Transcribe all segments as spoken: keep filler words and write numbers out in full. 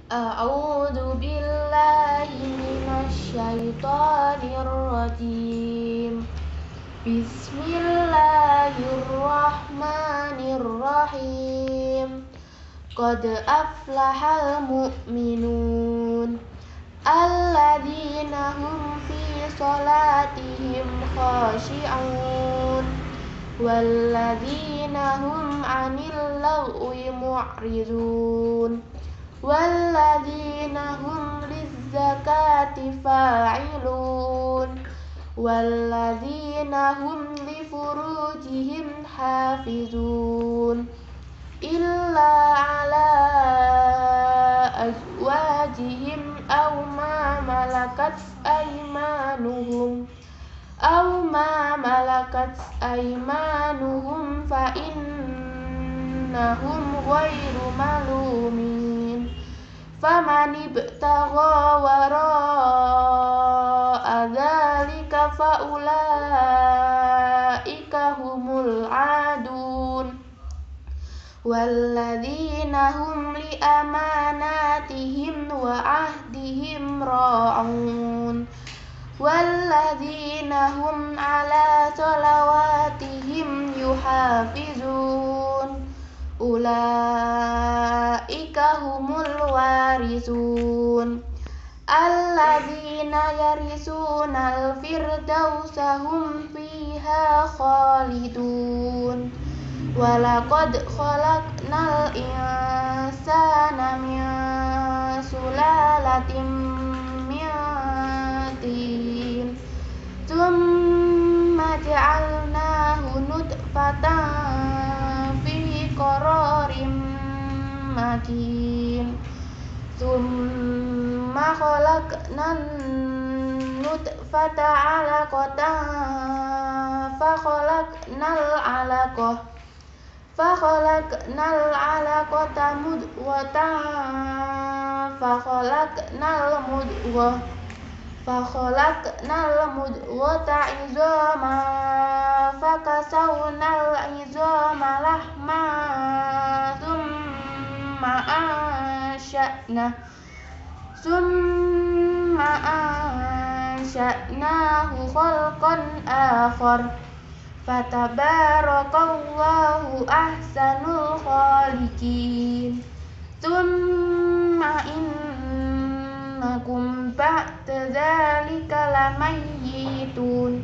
A'udzu billahi minasyaitonir rajim. Bismillahirrahmanirrahim. Qad aflahal mu'minun alladzina hum fi shalatihim khashi'un walladzina hum 'anil lagwi mu'ridun walladzina hum lizzakati fa'ilun walladzina hum li furujihim hafizun illa ala azwajihim aw ma malakat aymanuhum aw ma malakat aymanuhum fa innahum ghairu malumin faman ibtagha wara'a dzalika faulaika humul adun walladzina hum li amanatihim wa ahdihim ra'un walladzina hum ala shalawatihim yuhafizun ulaika humul warisun alladzina yarisunal firdausa hum fiha khalidun walaqad khalaqnal insana min sulalatin min tin tsumma ja'alnahu nutfatan fi qararin makin tsumma khalaqnan nutfata 'alaqatan fa khalaqnal 'alaqah fa khalaqnal 'alaqata mudghatan fa khalaqnal mudghah fa khalaqnal mudghata 'idhaman fa kasawnal 'idhama lahman thumma ansha'na thumma ansha'nahu khalqan akhar fatabarakallahu ahsanul khaliqin thumma innakum ba'da dzalika lamayyitun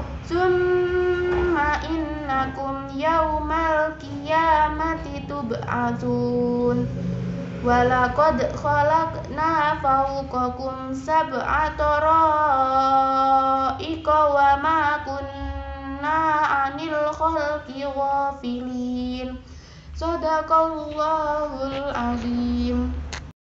thumma innakum yaumal qiyamati tub'atsun walaqad khalaqna fawqakum sab'a tara'iqa wa ma kunna 'anil khalqi ghafilin. Shadaqallahul azim.